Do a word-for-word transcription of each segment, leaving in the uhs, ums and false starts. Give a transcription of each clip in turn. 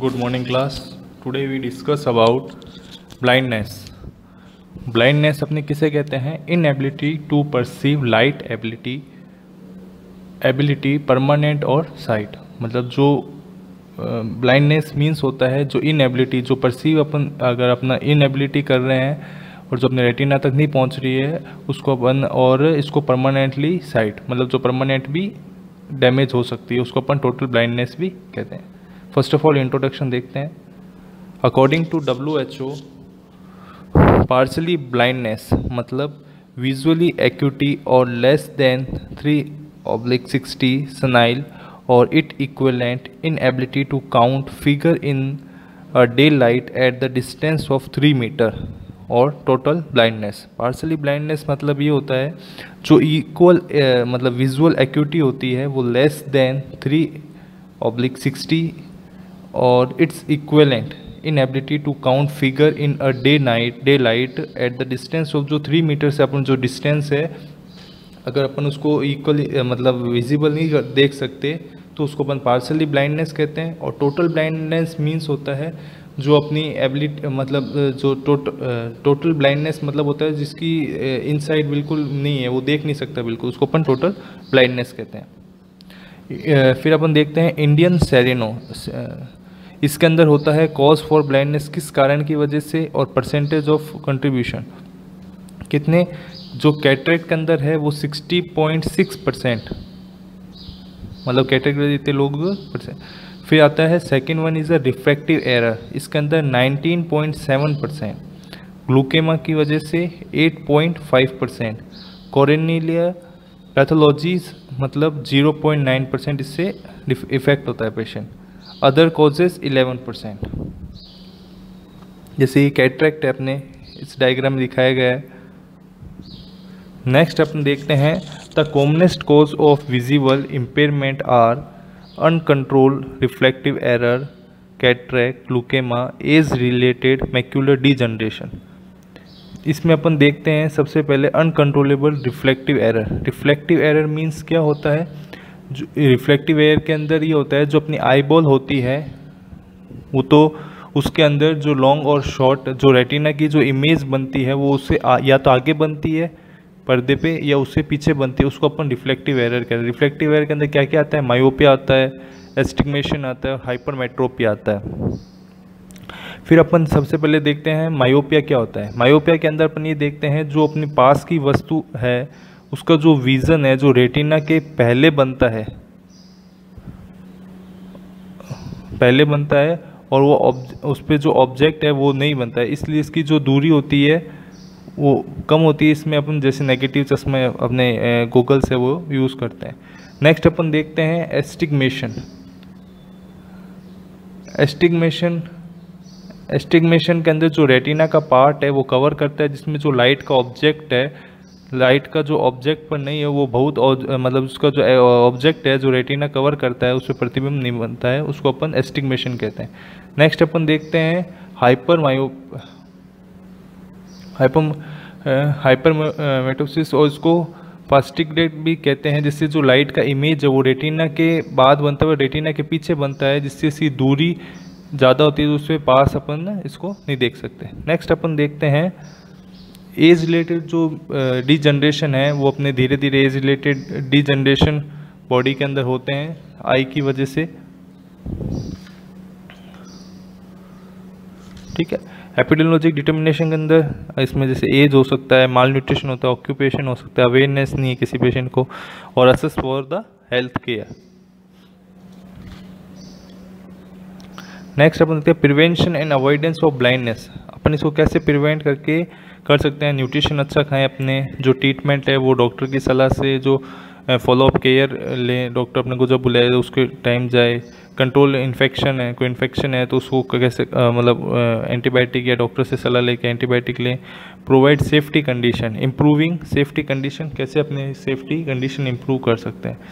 Good morning class. Today we discuss about blindness. Blindness अपने किसे कहते हैं? Inability to perceive light, ability ability permanent और sight. मतलब जो ब्लाइंडनेस मीन्स होता है जो इनएबिलिटी, जो परसीव अपन अगर अपना इनएबिलिटी कर रहे हैं और जो अपने रेटिना तक नहीं पहुंच रही है उसको अपन, और इसको परमानेंटली साइट मतलब जो परमानेंट भी डैमेज हो सकती है उसको अपन टोटल ब्लाइंडनेस भी कहते हैं. फर्स्ट ऑफ ऑल इंट्रोडक्शन देखते हैं. According to W H O, partially blindness मतलब विजुअली एक्यूटी और less than three oblique sixty senile or it equivalent inability to count figure in a daylight at the distance of three meter और total blindness. partially blindness मतलब ये होता है जो equal uh, मतलब visual acuity होती है वो less than three oblique sixty और its equivalent inability to count figure in a day night daylight at the distance of जो थ्री मीटर से अपन जो distance है अगर अपन उसको इक्वली मतलब विजिबल नहीं देख सकते तो उसको अपन पार्शली ब्लाइंडनेस कहते हैं. और टोटल ब्लाइंडनेस मींस होता है जो अपनी एबिलिटी मतलब जो टोटल ब्लाइंडनेस मतलब होता है जिसकी इनसाइड बिल्कुल नहीं है, वो देख नहीं सकता बिल्कुल, उसको अपन टोटल ब्लाइंडनेस कहते हैं. फिर अपन देखते हैं इंडियन सेरेनो. इसके अंदर होता है कॉज फॉर ब्लाइंडनेस, किस कारण की वजह से, और परसेंटेज ऑफ कंट्रीब्यूशन कितने. जो कैटरेक्ट के अंदर है वो सिक्सटी पॉइंट सिक्स परसेंट मतलब कैटरेक्ट जितने लोग परसेंट. फिर आता है second one is a refractive error, इसके अंदर nineteen point seven percent. Glaucoma की वजह से eight point five percent. Corneal pathologies मतलब ज़ीरो पॉइंट नाइन परसेंट इससे इफेक्ट होता है patient. Other causes eleven percent. जैसे ये कैटरेक्ट है अपने इस डायग्राम में दिखाया गया है. नेक्स्ट अपन देखते हैं the commonest cause of visible impairment are uncontrol reflective error, cataract, glaucoma, age related macular degeneration. इसमें अपन देखते हैं सबसे पहले uncontrollable reflective error. Reflective error means क्या होता है? जो रिफ्लेक्टिव एरर के अंदर ये होता है जो अपनी आई बॉल होती है वो तो उसके अंदर जो लॉन्ग और शॉर्ट जो रेटिना की जो इमेज बनती है वो उससे या तो आगे बनती है पर्दे पे या उससे पीछे बनती है, उसको अपन रिफ्लेक्टिव एरर कहते हैं. रिफ्लेक्टिव एरर के अंदर क्या क्या आता है? मायोपिया आता है, एस्टिग्मेशन आता है और हाइपरमेट्रोपिया आता है. फिर अपन सबसे पहले देखते हैं मायोपिया क्या होता है. मायोपिया के अंदर अपन ये देखते हैं जो अपने पास की वस्तु है उसका जो विज़न है जो रेटिना के पहले बनता है पहले बनता है और वो उस पर जो ऑब्जेक्ट है वो नहीं बनता है, इसलिए इसकी जो दूरी होती है वो कम होती है. इसमें अपन जैसे नेगेटिव चश्मा अपने गूगल से वो यूज़ करते हैं. नेक्स्ट अपन देखते हैं एस्टिग्मेशन. एस्टिग्मेशन एस्टिग्मेशन के अंदर जो रेटिना का पार्ट है वो कवर करता है जिसमें जो लाइट का ऑब्जेक्ट है, लाइट का जो ऑब्जेक्ट पर नहीं है वो बहुत मतलब उसका जो ऑब्जेक्ट है जो रेटिना कवर करता है उस पर प्रतिबिंब नहीं बनता है, उसको अपन एस्टिग्मेशन कहते हैं. नेक्स्ट अपन देखते हैं हाइपर मायो हाइपर हाइपरमेटोसिस और इसको फास्टिग्रेट भी कहते हैं, जिससे जो लाइट का इमेज है वो रेटिना के बाद बनता है, रेटिना के पीछे बनता है, जिससे इसकी दूरी ज़्यादा होती है तो उसके पास अपन इसको नहीं देख सकते. नेक्स्ट अपन देखते हैं एज रिलेटेड जो डी जनरेशन है वो अपने धीरे धीरे age related degeneration body के अंदर होते हैं आई की वजह से. ठीक है. एपिडेमियोलॉजिक डिटर्मिनेशन के अंदर इसमें जैसे एज हो सकता है, माल न्यूट्रिशन होता है, ऑक्यूपेशन हो सकता है, अवेयरनेस नहीं है किसी पेशेंट को, और assess for the health care. Next अपन देखते हैं prevention and avoidance of blindness. अपन इसको कैसे प्रिवेंट करके कर सकते हैं? न्यूट्रिशन अच्छा खाएं, अपने जो ट्रीटमेंट है वो डॉक्टर की सलाह से जो फॉलोअप केयर लें, डॉक्टर अपने को जब बुलाए उसके टाइम जाए. कंट्रोल इन्फेक्शन है, कोई इन्फेक्शन है तो उसको कैसे मतलब एंटीबायोटिक या डॉक्टर से सलाह लेके एंटीबायोटिक लें. Provide safety condition, improving safety condition, कैसे अपने सेफ्टी कंडीशन इम्प्रूव कर सकते हैं.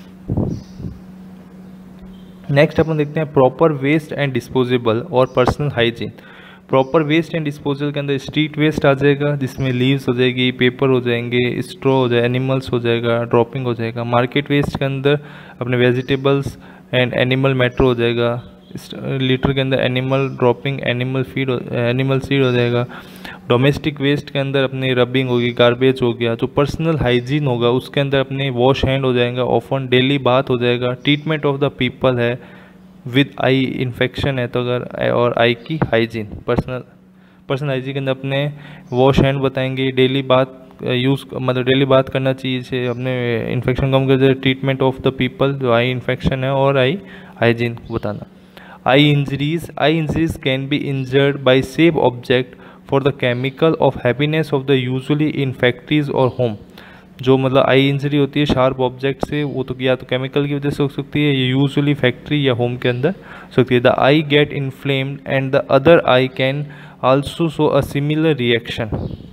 नेक्स्ट अपन देखते हैं प्रॉपर वेस्ट एंड डिस्पोजेबल और personal hygiene. Proper waste and disposal के अंदर स्ट्रीट वेस्ट आ जाएगा जिसमें लीव्स हो जाएगी, पेपर हो जाएंगे, स्ट्रॉ हो जाए, एनिमल्स हो जाएगा, ड्रॉपिंग हो जाएगा. मार्केट वेस्ट के अंदर अपने वेजिटेबल्स एंड एनिमल मैटर हो जाएगा. लीटर के अंदर animal dropping, animal feed, animal seed हो जाएगा। डोमेस्टिक वेस्ट के अंदर अपनी रबिंग होगी, गार्बेज हो गया। जो पर्सनल हाइजीन होगा उसके अंदर अपने वॉश हैंड हो जाएगा, ऑफन डेली बात हो जाएगा। ट्रीटमेंट ऑफ द पीपल है विद आई इन्फेक्शन है तो अगर, और आई की हाइजीन, पर्सनल पर्सनल हाइजीन के अंदर अपने वॉश हैंड बताएंगे, डेली बात यूज़ मतलब डेली बात करना चाहिए से अपने इन्फेक्शन कम कर। ट्रीटमेंट ऑफ द पीपल जो आई इन्फेक्शन है और आई हाइजीन बताना। Eye injuries, eye injuries can be injured by same object for the chemical of happiness of the usually in factories और होम। जो मतलब आई इंजरी होती है शार्प ऑब्जेक्ट से, वो तो या तो केमिकल की वजह से हो सकती है, ये यूजुअली फैक्ट्री या होम के अंदर हो सकती है। The eye get inflamed and the other eye can also show a similar reaction.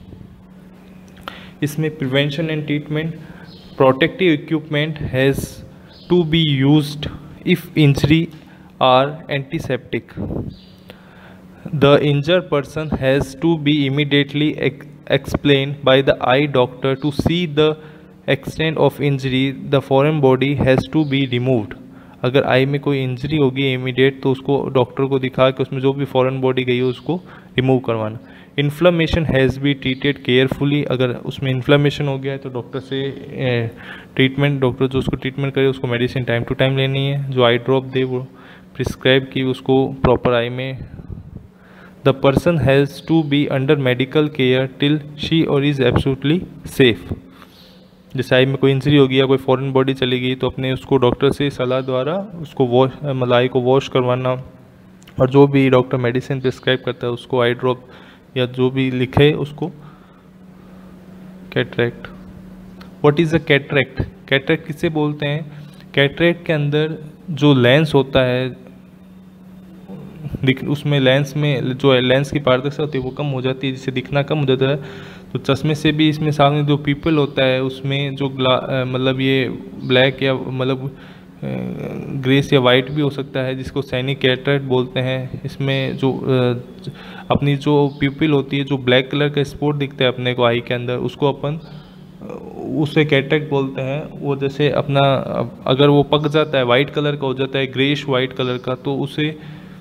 इसमें prevention and treatment, protective equipment has to be used if injury are antiseptic. The injured person has to be immediately ex explained by the eye doctor to see the extent of injury. The foreign body has to be removed. अगर आई में कोई injury होगी immediate तो उसको doctor को दिखा के उसमें जो भी फॉरेन बॉडी गई है उसको रिमूव करवाना। Inflammation has be treated carefully. अगर उसमें इन्फ्लेमेशन हो गया है तो डॉक्टर से ट्रीटमेंट, डॉक्टर जो उसको ट्रीटमेंट करे उसको मेडिसिन टाइम टू टाइम लेनी है। जो आई ड्रॉप दे वो प्रिस्क्राइब की उसको प्रॉपर आई में। The person has to be under medical care till she or is absolutely safe. जैसे आई में कोई इंजरी होगी या कोई फॉरेन बॉडी चली गई तो अपने उसको डॉक्टर से सलाह द्वारा उसको वॉश मतलब आई को वॉश करवाना, और जो भी डॉक्टर मेडिसिन प्रिस्क्राइब करता है उसको आई ड्रॉप या जो भी लिखे उसको। Cataract, what is a cataract? Cataract किसे बोलते हैं? कैटरेक्ट के अंदर जो लेंस होता है दिख उसमें लेंस में जो लेंस की पारदर्शिता होती है वो कम हो जाती है, जिससे दिखना कम हो जाता है। तो चश्मे से भी इसमें सामने जो पीपल होता है उसमें जो मतलब ये ब्लैक या मतलब ग्रेस या वाइट भी हो सकता है, जिसको सैनिक कैटरेक्ट बोलते हैं। इसमें जो अपनी जो पीपल होती है, जो ब्लैक कलर का स्पॉट दिखता है अपने को आई के अंदर, उसको अपन उसे कैटरेक्ट बोलते हैं। वो जैसे अपना अगर वो पक जाता है, वाइट कलर का हो जाता है, ग्रेश वाइट कलर का, तो उसे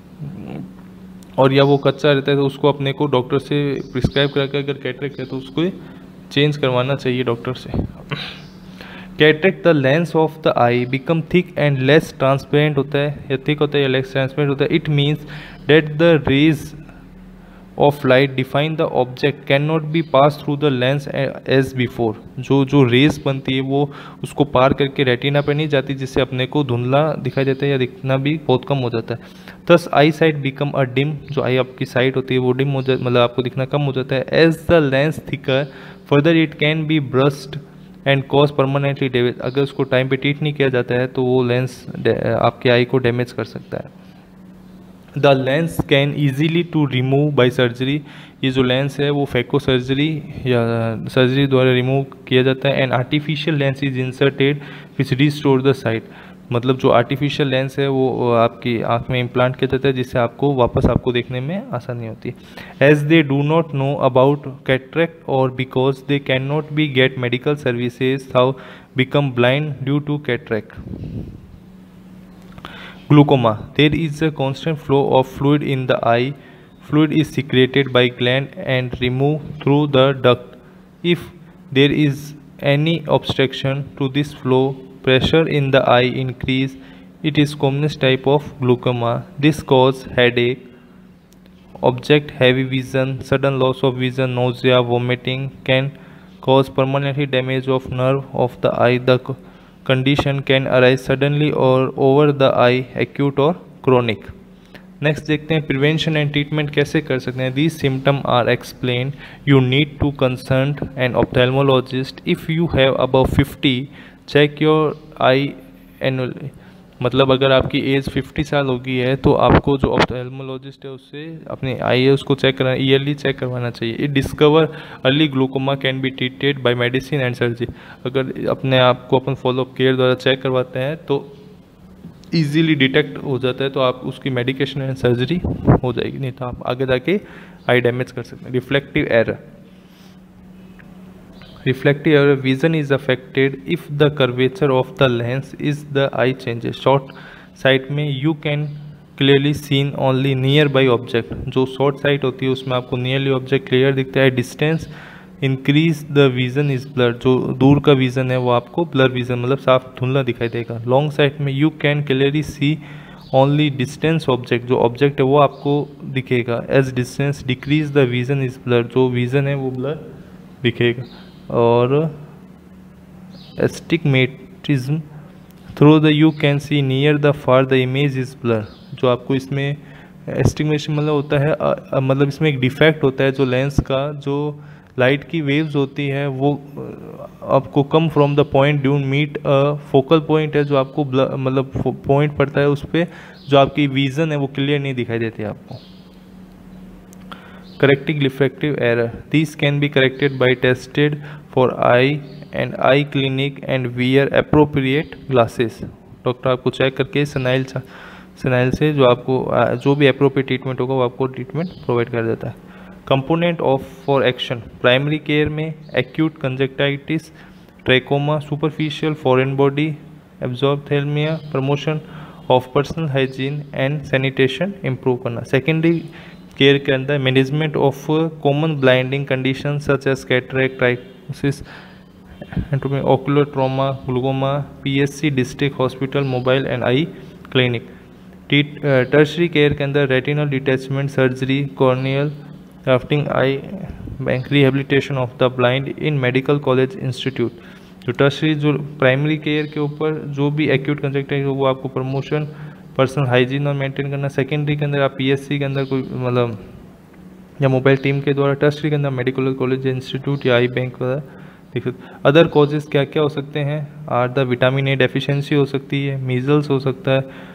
और या वो कच्चा रहता है तो उसको अपने को डॉक्टर से प्रिस्क्राइब करके अगर कैटरेक्ट है तो उसको चेंज करवाना चाहिए डॉक्टर से। Cataract, the lens of the eye become thick and less transparent होता है, या थिक होता है या लेस ट्रांसपेरेंट होता है। It means that the rays of light define the object can not be pass through the lens as before. जो जो रेज बनती है वो उसको पार करके रेटिना पर नहीं जाती, जिससे अपने को धुंधला दिखाई देता है या दिखना भी बहुत कम हो जाता है। Thus eye sight become a dim, जो आई आपकी साइट होती है वो डिम हो जाती, मतलब आपको दिखना कम हो जाता है। As the lens thicker further it can be burst and cause permanently damage. अगर उसको टाइम पे ट्रीट नहीं किया जाता है तो वो लेंस आपके आई को डैमेज कर सकता है। The lens can easily to remove by surgery, ये जो लेंस है वो फैको सर्जरी या सर्जरी द्वारा रिमूव किया जाता है। And artificial lens is inserted which restore the sight, मतलब जो आर्टिफिशियल लेंस है वो आपकी आंख में इम्प्लांट किया जाता है, जिससे आपको वापस आपको देखने में आसानी होती है। As they do not know about cataract और because they can not be get medical services how become blind due to cataract. Glaucoma, there is a constant flow of fluid in the eye. Fluid is secreted by gland and removed through the duct. If there is any obstruction to this flow, pressure in the eye increase. It is commonest type of glaucoma. This causes headache, object heavy vision, sudden loss of vision, nausea, vomiting, can cause permanently damage of nerve of the eye. The condition can arise suddenly or over the eye, acute or chronic. Next देखते हैं prevention and treatment कैसे कर सकते हैं। These symptom are explain, you need to consult an ophthalmologist if you have above fifty, check your eye annually, मतलब अगर आपकी as fifty साल हो गई है तो आपको जो ऑप्थेल्मोलॉजिस्ट है उससे अपनी आई है उसको चेक करना, ईयरली चेक करवाना चाहिए। It discover early glaucoma can be treated by medicine and surgery. अगर अपने आप को अपन फॉलोअप केयर द्वारा चेक करवाते हैं तो इजीली डिटेक्ट हो जाता है, तो आप उसकी मेडिकेशन एंड सर्जरी हो जाएगी, नहीं तो आप आगे जाके आई डैमेज कर सकते हैं। Reflective error, reflective error, vision is affected if the curvature of the lens is the eye changes. Short sight में you can clearly seen only near by object, जो शॉर्ट साइट होती है उसमें आपको नियरली ऑब्जेक्ट क्लियर दिखता है। Distance increase the vision is blur, जो दूर का विजन है वो आपको ब्लर विजन मतलब साफ धुंधला दिखाई देगा। लॉन्ग साइट में you can clearly see only distance object, जो ऑब्जेक्ट है वो आपको दिखेगा। As distance decrease the vision is blur, जो विजन है वो ब्लर दिखेगा। और astigmatism, through the you can see near the far the image is blur, जो आपको इसमें एस्टिग्मेशन मतलब होता है अ, मतलब इसमें एक डिफेक्ट होता है जो लेंस का, जो लाइट की वेव्स होती है वो आपको come from the point due meet a focal point है, जो आपको मतलब पॉइंट पड़ता है उस पर, जो आपकी विजन है वो क्लियर नहीं दिखाई देती आपको। Correcting refractive error, this can be corrected by tested for eye and eye clinic and wear appropriate glasses. Doctor आपको चेक करके सनाइल सनाइल से जो आपको जो भी अप्रोप्रिएट ट्रीटमेंट होगा वो आपको ट्रीटमेंट प्रोवाइड कर देता है। Component of for action, primary care में acute conjunctivitis, trachoma, superficial foreign body, xerophthalmia, promotion of personal hygiene and sanitation improve करना। सेकेंडरी केयर के अंदर management of common blinding condition such as cataract, trichiasis, ocular trauma, glaucoma, PSC district hospital, mobile and eye clinic. Tertiary care के अंदर retinal detachment surgery, corneal grafting, eye bank, rehabilitation of the blind in medical college institute. जो tertiary जो primary care के ऊपर जो भी acute conjunctivitis वो आपको प्रमोशन पर्सनल हाइजीन और मेंटेन करना। सेकेंडरी के अंदर आप पीएससी के अंदर कोई मतलब या मोबाइल टीम के द्वारा, टर्शरी के अंदर मेडिकल कॉलेज इंस्टीट्यूट या आई बैंक वगैरह देख सकते। अदर कॉजेज़ क्या क्या हो सकते हैं? Or the vitamin A deficiency हो सकती है, मीजल्स हो सकता है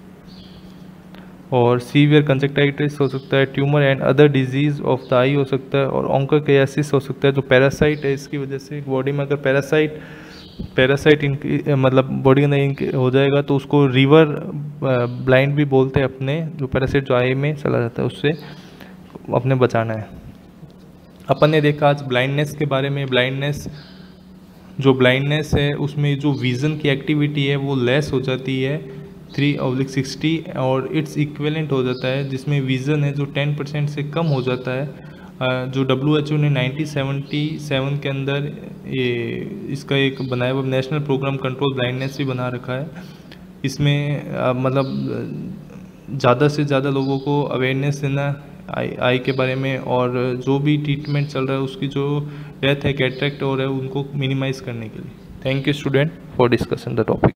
और सीवियर कंजक्टाइटिस हो सकता है, tumour and other disease of the eye हो सकता है और ऑन्कोकाइसिस हो सकता है जो पैरासाइट है, इसकी वजह से बॉडी में अगर पैरासाइट पैरासाइट इन मतलब बॉडी के अंदर हो जाएगा तो उसको रिवर ब्लाइंड भी बोलते हैं अपने, जो पैरासाइट जो आई में चला जाता है उससे अपने बचाना है। अपन ने देखा आज ब्लाइंडनेस के बारे में। ब्लाइंडनेस जो ब्लाइंडनेस है उसमें जो विज़न की एक्टिविटी है वो लेस हो जाती है थ्री ऑब्लिक सिक्सटी और इट्स इक्विवेलेंट हो जाता है, जिसमें विज़न है जो टेन परसेंट से कम हो जाता है। जो डब्ल्यू एच ओ ने नाइनटीन सेवेंटी सेवन के अंदर ये इसका एक बनाया हुआ नेशनल प्रोग्राम कंट्रोल ब्लाइंडनेस भी बना रखा है। इसमें आ, मतलब ज़्यादा से ज़्यादा लोगों को अवेयरनेस देना आई आई के बारे में और जो भी ट्रीटमेंट चल रहा है उसकी जो डेथ है कैटरेक्ट हो रहा है उनको मिनिमाइज़ करने के लिए। Thank you student for discussion the topic.